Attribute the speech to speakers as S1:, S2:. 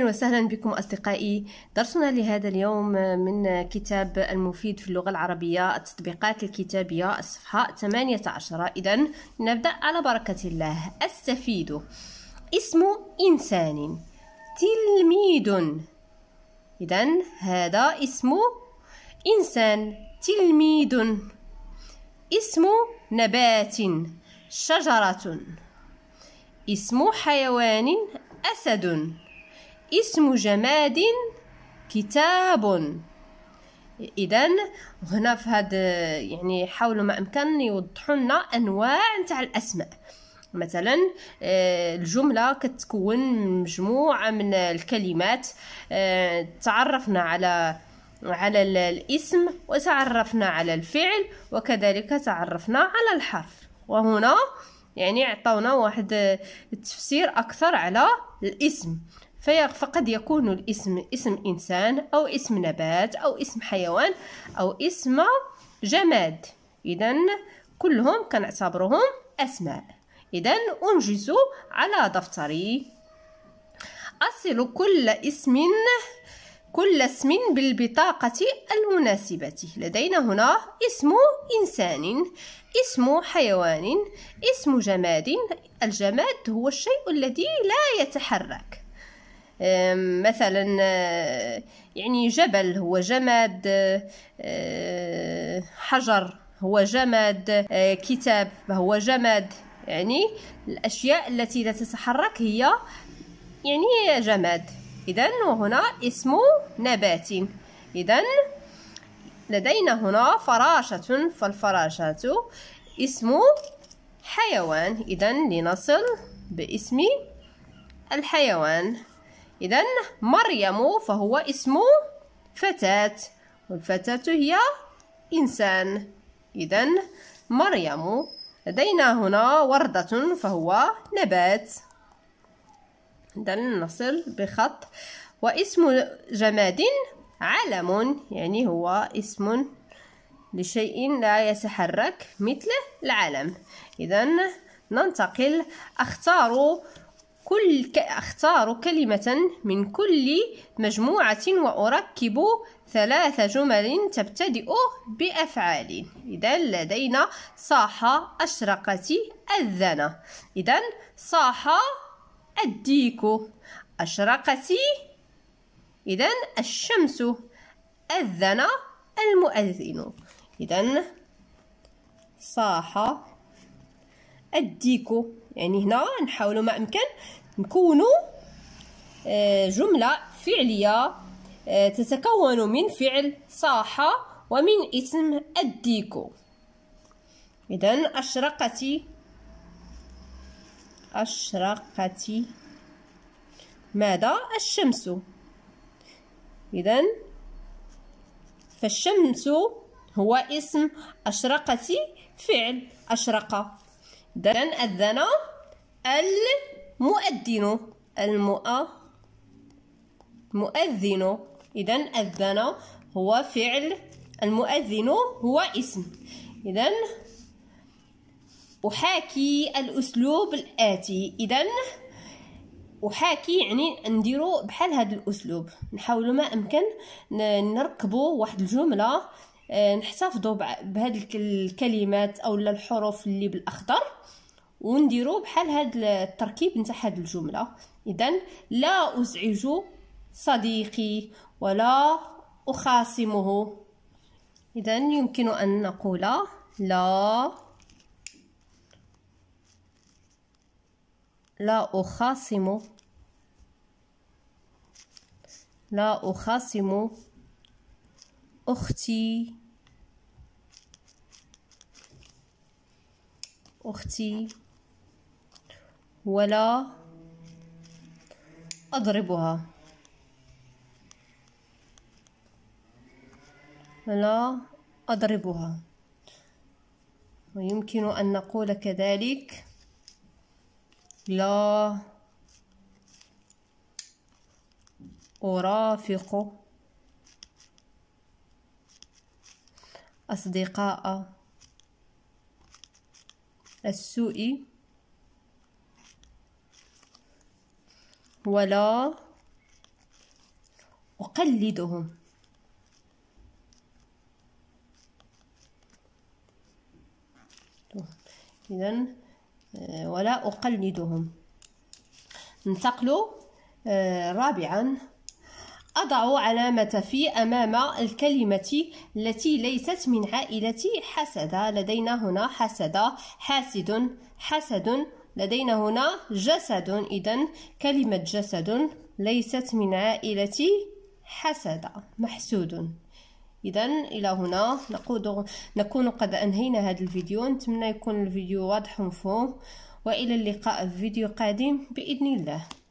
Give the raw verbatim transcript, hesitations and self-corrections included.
S1: أهلا وسهلا بكم أصدقائي. درسنا لهذا اليوم من كتاب المفيد في اللغة العربية التطبيقات الكتابية الصفحة ثمانية عشر. إذن نبدأ على بركة الله. استفيد اسم إنسان، تلميذ. إذن هذا اسم إنسان تلميذ. اسم نبات شجرة. اسم حيوان أسد. اسم جماد كتاب. إذن هنا في هذا يعني حاولوا ما أمكن يوضحوا لنا أنواع نتاع الأسماء. مثلا الجملة كتكون مجموعة من الكلمات، تعرفنا على على الاسم وتعرفنا على الفعل وكذلك تعرفنا على الحرف، وهنا يعني عطونا واحد التفسير أكثر على الاسم. فقد يكون الاسم اسم إنسان أو اسم نبات أو اسم حيوان أو اسم جماد. إذن كلهم كنعتبرهم أسماء. إذن أنجز على دفتري. أصل كل اسم كل اسم بالبطاقة المناسبة. لدينا هنا اسم إنسان، اسم حيوان، اسم جماد. الجماد هو الشيء الذي لا يتحرك. مثلا يعني جبل هو جماد، حجر هو جماد، كتاب هو جماد. يعني الأشياء التي لا تتحرك هي يعني جماد. إذن وهنا اسم نبات. إذن لدينا هنا فراشة، فالفراشات اسم حيوان. إذن لنصل باسم الحيوان. إذن مريم فهو اسم فتاة، والفتاة هي إنسان. إذن مريم. لدينا هنا وردة فهو نبات. إذن نصل بخط. واسم جماد علم، يعني هو اسم لشيء لا يتحرك مثل العلم. إذن ننتقل. أختار كل ك... أختار كلمة من كل مجموعة وأركب ثلاث جمل تبتدئ بأفعال. إذن لدينا صاح، أشرقت، أذن. إذن صاح الديك، أشرقت إذن الشمس، أذن المؤذن. إذن صاح الديك. يعني هنا نحاول ما أمكن نكونوا جملة فعلية تتكون من فعل صاح ومن اسم الديك. إذن أشرقت، أشرقت ماذا؟ الشمس. إذن فالشمس هو اسم، أشرقت فعل أشرق. إذن أذن المؤذن، المؤذن. إذن أذن هو فعل، المؤذن هو اسم. إذن أحاكي الأسلوب الآتي. إذن أحاكي يعني نديرو بحال هذا الأسلوب، نحاولوا ما أمكن نركبوا واحد الجملة، نحتفظوا بهذه الكلمات أو الحروف اللي بالأخضر ونديروا بحال هذا التركيب نتاع هذه الجملة. إذن لا أزعج صديقي ولا أخاصمه. إذن يمكن أن نقول لا لا أخاصم، لا أخاصم أختي، أختي، ولا أضربها، ولا أضربها. ويمكن أن نقول كذلك لا أرافق أصدقاء السوء ولا أقلدهم. إذن ولا أقلدهم. ننتقل رابعا، أضع علامة في أمام الكلمة التي ليست من عائلة حسد. لدينا هنا حسد، حاسد، حسد. لدينا هنا جسد، إذن كلمة جسد ليست من عائلة حسد، محسود. إذن إلى هنا نكون قد أنهينا هذا الفيديو. نتمنى يكون الفيديو واضح ومفهوم، وإلى اللقاء في فيديو قادم بإذن الله.